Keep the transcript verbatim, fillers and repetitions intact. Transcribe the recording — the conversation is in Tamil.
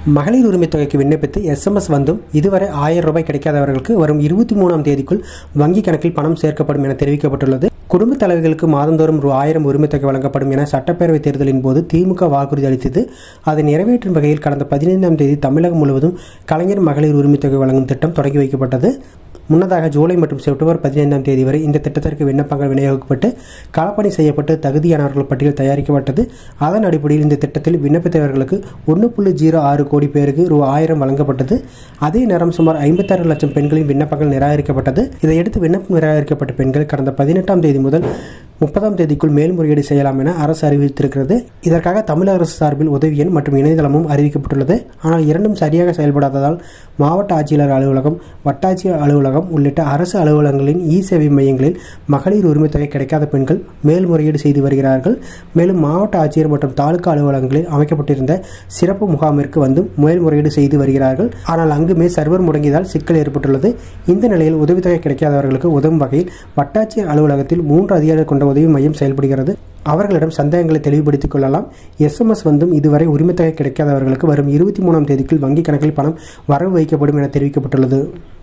மகளிர் உரிமைத் தொகைக்கு விண்ணப்பித்து எஸ்எம்எஸ் வந்தும் இதுவரை ஆயிரம் ரூபாய் கிடைக்காதவர்களுக்கு வரும் இருபத்தி மூணாம் தேதிக்குள் வங்கி கணக்கில் பணம் சேர்க்கப்படும் என தெரிவிக்கப்பட்டுள்ளது. குடும்பத் தலைவர்களுக்கு மாதந்தோறும் ரூ ஆயிரம் உரிமைத் தொகை வழங்கப்படும் என சட்டப்பேரவைத் தேர்தலின் போது திமுக வாக்குறுதி அளித்தது. அதை நிறைவேற்றும் வகையில் கடந்த பதினைந்தாம் தேதி தமிழகம் முழுவதும் கலைஞர் மகளிர் உரிமைத் தொகை வழங்கும் திட்டம் தொடங்கி வைக்கப்பட்டது. முன்னதாக ஜூலை மற்றும் செப்டம்பர் பதினைந்தாம் தேதி வரை இந்த திட்டத்திற்கு விண்ணப்பங்கள் விநியோகிக்கப்பட்டு களப்பணி செய்யப்பட்டு தகுதியானவர்கள் பட்டியல் தயாரிக்கப்பட்டது. அதன் அடிப்படையில் இந்த திட்டத்தில் விண்ணப்பித்தவர்களுக்கு ஒன்று புள்ளி ஜீரோ ஆறு கோடி பேருக்கு ரூ ஆயிரம் வழங்கப்பட்டது. அதே நேரம் சுமார் ஐம்பத்தாறு லட்சம் பெண்களின் விண்ணப்பங்கள் நிராகரிக்கப்பட்டது. இதையடுத்து விண்ணப்பம் நிராகரிக்கப்பட்ட பெண்கள் கடந்த பதினெட்டாம் தேதி முதல் முப்பதாம் தேதிக்குள் மேல்முறையீடு செய்யலாம் என அரசு அறிவித்திருக்கிறது. இதற்காக தமிழக அரசு சார்பில் உதவி எண் மற்றும் இணையதளமும் அறிவிக்கப்பட்டுள்ளது. ஆனால் இரண்டும் சரியாக செயல்படாததால் மாவட்ட ஆட்சியர் அலுவலகம், வட்டாட்சியர் அலுவலகம் உள்ளிட்ட அரசு அலுவலகங்களின் இ சேவை மையங்களில் மகளிர் உரிமைத் தொகை கிடைக்காத பெண்கள் மேல்முறையீடு செய்து வருகிறார்கள். மேலும் மாவட்ட ஆட்சியர் மற்றும் தாலுகா அலுவலகங்களில் அமைக்கப்பட்டிருந்த சிறப்பு முகாமிற்கு வந்து மேல்முறையீடு செய்து வருகிறார்கள். ஆனால் அங்குமே சர்வர் முடங்கியதால் சிக்கல் ஏற்பட்டுள்ளது. இந்த நிலையில் உதவித்தொகை கிடைக்காதவர்களுக்கு உதவும் வகையில் வட்டாட்சியர் அலுவலகத்தில் மூன்று அதிகாரிகள் கொண்ட உதவி மையம் செயல்படுகிறது. அவர்களிடம் சந்தேகங்களை தெளிவுபடுத்திக் கொள்ளலாம். எஸ்எம்எஸ் வந்தும் இதுவரை உரிமைத் தொகை கிடைக்காதவர்களுக்கு வரும் இருபத்தி மூணாம் தேதிக்குள் வங்கி கணக்கில் பணம் வரவு வைக்கப்படும் என தெரிவிக்கப்பட்டுள்ளது.